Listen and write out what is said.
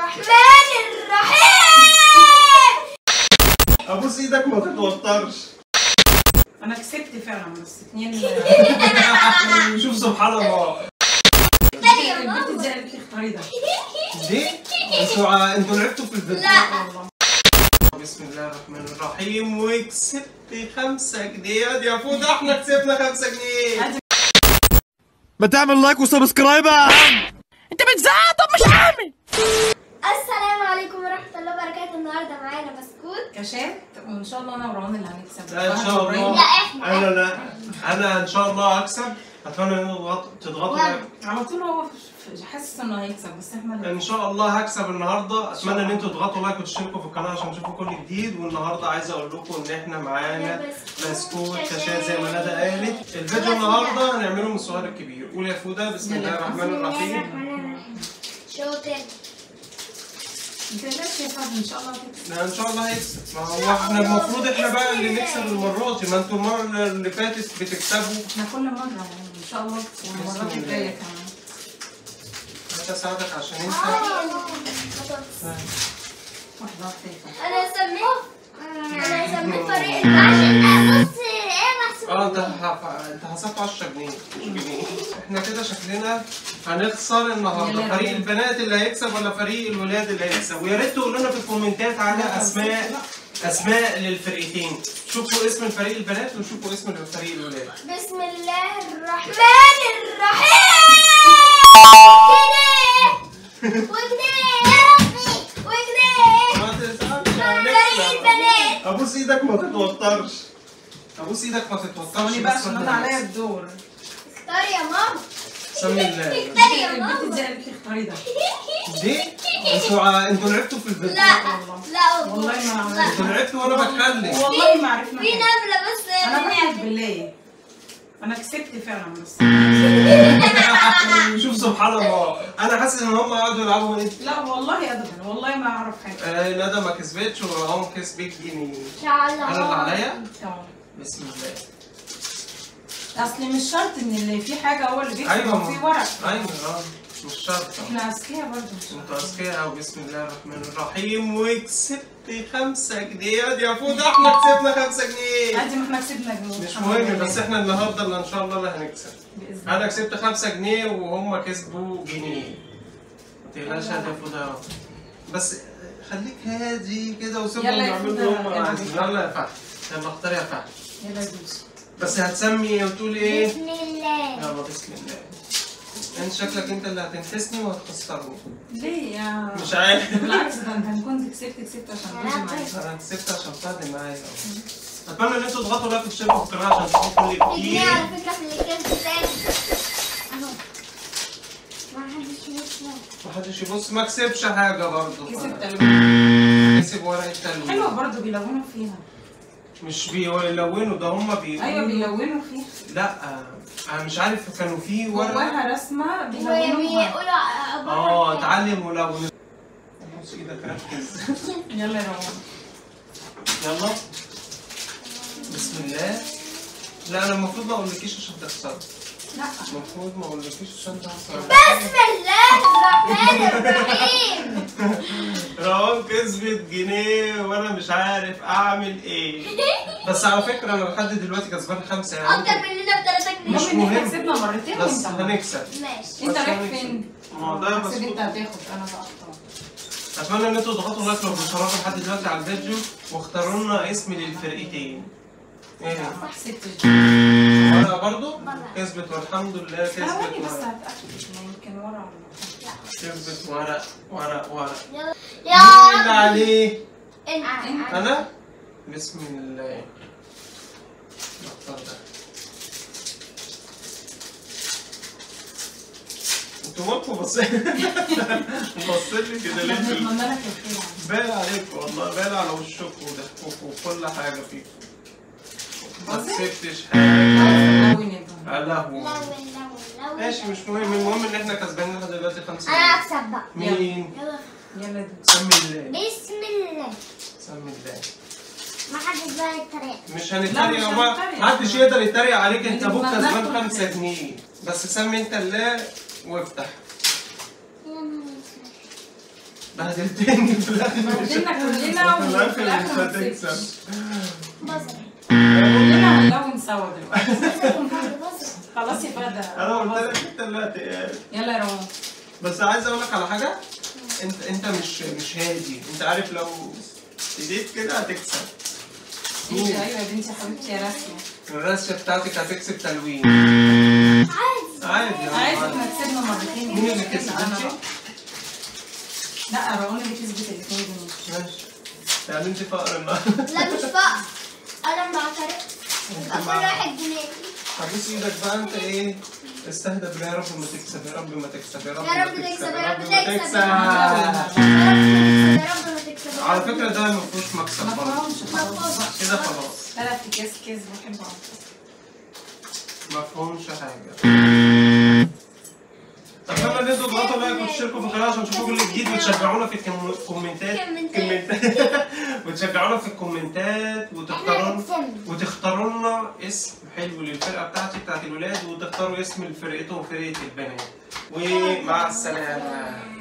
الرحمن الرحيم. ابوس ايدك ما تتوترش. انا كسبت فعلا بس 2. شوف سبحان الله. البنت دي قالت لي اختاري ده. دي انتوا لعبتوا في الفيديو؟ لا. بسم الله الرحمن الرحيم. وكسبت 5 جنيه يا فوده. احنا كسبنا 5 جنيه. ما تعمل لايك وسبسكرايب يا عم. انت بتزعق طب مش عامل. السلام عليكم ورحمة الله وبركاته. النهارده معانا بسكوت كاشات وان شاء الله انا وروان اللي هنكسب. لا ان شاء الله. لا احنا انا ان شاء الله هكسب. اتمنى ان تضغطوا على طول. هو حاسس انه هيكسب بس احنا ان شاء الله هكسب النهارده. اتمنى ان انتوا تضغطوا لايك وتشتركوا في القناه عشان تشوفوا كل جديد. والنهارده عايز اقول لكم ان احنا معانا بسكوت كاشات زي ما ندى قالت. الفيديو النهارده هنعمله من الصغير الكبير. قول يا فوده. بسم الله الرحمن الرحيم. شاطر. انت لسه يا فهد ان شاء الله هتكسب. لا ان شاء الله هيكسب. ما هو احنا المفروض احنا بقى اللي نكسب المره دي. ما انتوا المره اللي فاتت بتكسبوا. احنا كل مره يعني ان شاء الله والمرات الجايه كمان. انا اساعدك عشان انت واحده انا سميت فريق الباشا. بص ايه محسوب. انت حسبت 10 جنيه مش جنيه. احنا كده شكلنا هنخسر النهارده. فريق البنات اللي هيكسب ولا فريق الولاد اللي هيكسب؟ ويا ريت تقولوا لنا في الكومنتات على اسماء للفريقين. شوفوا اسم الفريق البنات وشوفوا اسم الفريق الولاد. بسم الله الرحمن الرحيم. جنيه وجنيه يا ربي وجنيه. ما تزعلش فريق البنات. ابوس ايدك ما تتوترش. ابوس ايدك ما تتوترش. بقى عشان انا عليا الدور. اختاري يا ماما. سمي الله. اختاري يا البنت ماما. دي قالت لي اختاري ده. دي انتوا لعبتوا في الفيديو؟ لا والله ما عملت. انتوا لعبتوا وانا بتكلم. والله ما عرفنا. في نملة بس. انا بحلف بالله انا كسبت فعلا بس. شوف سبحان الله. انا حاسس ان هم قعدوا يلعبوا ايه. لا والله ابدا والله ما اعرف حاجه. ندى ما كسبتش ورهام كسبت جنيه. ان شاء الله. انا اللي عليا. تمام. بسم الله. اصل مش شرط ان اللي في حاجه هو اللي بيكسب. ايوه وفي ورق. ايوه مش شرط. احنا اذكياء برضه. انتوا اذكياء قوي. بسم الله الرحمن الرحيم. وكسبت 5 جنيه يا فوده. احنا كسبنا 5 جنيه. عادي ما احنا كسبنا جنيه. مش مهم بس احنا النهارده اللي ان شاء الله اللي هنكسب. باذن الله. انا كسبت 5 جنيه وهم كسبوا جنيه. ما تقلقش يا فوده. بس خليك هادي كده وسيبهم يعملوا اللي هم عايزين. يلا يا فهد. يلا اختار يا فهد. يلا دوس. بس هتسمي وتقول ايه؟ بسم الله. يلا بسم الله. انت شكلك انت اللي هتنفسني وهتخسرني. ليه يا مش عارف. بالعكس ده انت كنت كسبت عشان تيجي معايا. انا كسبت عشان تقعدي معايا. اتمنى ان انتوا تضغطوا لايك وتشتركوا في القناه عشان تشوفوا كل جنيه جديد. على فكرة في الكاس الثاني. اهو. ما حدش يسمع. محدش يبص. ما كسبش حاجه برضه. كسبت ألوان. كسب ورقه تلوين. حلوه برضه بيلونوا فيها. مش بيلونوا ده هم بيقولوا. ايوه بيلونوا فيها. لا انا مش عارف كانوا في ورقه جواها رسمه بيلونوها. وبيقولوا اتعلم ملون. بص ايدك ركز. يلا يا روان. يلا بسم الله. لا انا المفروض ما اقولكيش عشان تخسري. لا المفروض ما اقولكيش عشان تخسري. بسم الله الرحمن الرحيم. روان كسبت جنيه وانا مش عارف اعمل ايه. بس على فكره انا لحد دلوقتي كسبان 5 يعني. اكتر مننا ب3 جنيه. مش المهم ان احنا مهم. كسبنا مرتين بس وانت هنكسب. ماشي. انت بس رايح هنكسب. فين؟ ما ده بس. انت هتاخد انا بقى اختار. اتمنى ان انتوا تضغطوا لايك لو بتتفرجوا لحد دلوقتي على الفيديو واختاروا لنا اسم للفرقتين. ايه؟ ما حسبتش. ورقه برضه كسبت والحمد لله كسبت. ثواني بس ورقه. هتاكد يمكن ورا ولا كسبت ورق. يلا مين اللي عليه؟ انت. انا؟ بسم الله. نختار ده. انتوا مالكوا بصيت لي كده ليه؟ بتمنى لك الخير. باين عليكم والله. باين على وشكم وضحككم وكل حاجه فيكم. ما كسبتش حاجه. يا لهوي. ماشي مش مهم. المهم ان احنا كسبانين لحد دلوقتي 5 انا جنيه. اكسب بقى. مين؟ يلا سمي الله. بسم الله. سمي الله. ما حدش بقى يتريق. مش لا، هنتريق مش يا بابا. هنتريق. محدش يقدر يتريق عليك. انت انت ابوك بتمنى كسبان كل 5 حاجة. جنيه. بس سمي انت الله وافتح. بهدلتني في الاخر. بهدلنا كلنا وفي الاخر مش ما هتكسب. كسبش. بصل. كلنا هنلون سوا دلوقتي. بصل. خلاص يا فدا. انا قلت لك انت اللي يلا يا روان. بس عايز اقول لك على حاجه. انت مش هادي. انت عارف لو اديت كده هتكسب. انت ايوه يا بنتي حبيبتي يا راسية. الرسيه بتاعتك هتكسب تلوين. عادي. عادي. عادي احنا كسبنا مرتين. مين اللي كسب؟ انت؟ لا روان اللي كسبت الاثنين دول. ماشي. يعني انت فقر النهارده. لا مش فقر. انا بعترف. يبقى كل واحد جنيه. هبوس ايدك بقى انت ايه؟ استهدى بالله يا رب ما تكسب يا رب ما تكسب يا رب يا ما رب تكسب تكسب، يا يا رب رب ما تكسب. تكسب. يا رب ما تكسب. على فكرة ده ما فيهوش مكسب ما برضه. فهمش خلاص بقى. كده خلاص. 3 اكياس كذب واحد بعض. ما فيهمش حاجة. طب يلا ندوا اضغطوا لايك وتشتركوا في القناة عشان تشوفوا كل جديد وتشجعونا في الكومنتات. وتشجعونا في الكومنتات وتختاروا لنا اسم حلو للفرقة بتاعت الولاد وتختاروا اسم لفرقتهم فرقة البنات. ومع السلامة.